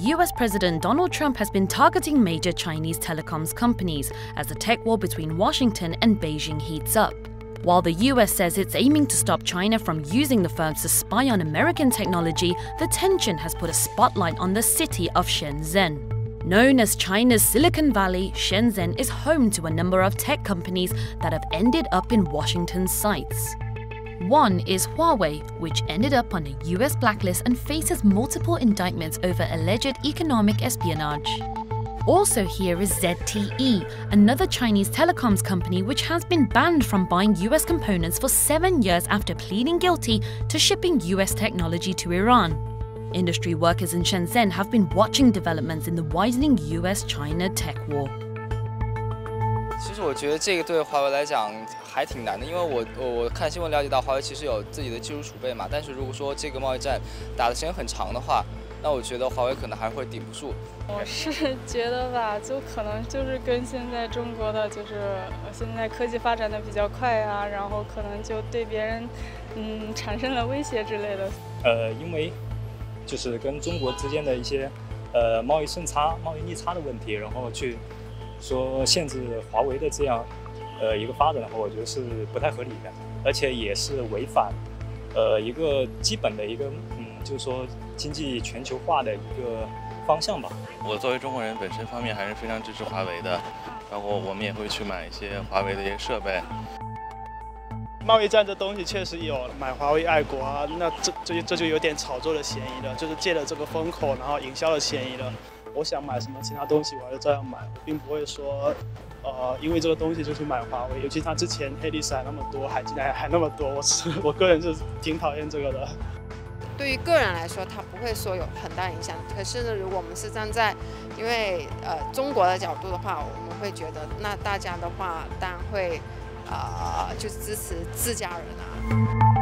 US President Donald Trump has been targeting major Chinese telecoms companies as the tech war between Washington and Beijing heats up. While the US says it's aiming to stop China from using the firms to spy on American technology, the tension has put a spotlight on the city of Shenzhen. Known as China's Silicon Valley, Shenzhen is home to a number of tech companies that have ended up in Washington's sights. One is Huawei, which ended up on a US blacklist and faces multiple indictments over alleged economic espionage. Also here is ZTE, another Chinese telecoms company which has been banned from buying US components for 7 years after pleading guilty to shipping US technology to Iran. Industry workers in Shenzhen have been watching developments in the widening US-China tech war. 其实我觉得这个对华为来讲还挺难的，因为我看新闻了解到，华为其实有自己的技术储备嘛。但是如果说这个贸易战打的时间很长的话，那我觉得华为可能还会顶不住。 我是觉得吧，就可能就是跟现在中国的就是现在科技发展的比较快啊，然后可能就对别人产生了威胁之类的。 因为就是跟中国之间的一些贸易顺差、贸易逆差的问题，然后去说限制华为的这样一个发展的话，我觉得是不太合理的，而且也是违反一个基本的一个就是说经济全球化的一个方向吧。 我作为中国人，本身方面还是非常支持华为的，然后我们也会去买一些华为的一些设备。 贸易战这东西确实有买华为爱国啊，那这就有点炒作的嫌疑了，就是借了这个风口，然后营销的嫌疑了。我想买什么其他东西，我还是照样买，我并不会说，因为这个东西就去买华为。尤其它之前黑历史还那么多，海进来还那么多，我个人是挺讨厌这个的。 对于个人来说，它不会说有很大影响。可是呢，如果我们是站在因为中国的角度的话，我们会觉得那大家的话当然会就支持自家人啊。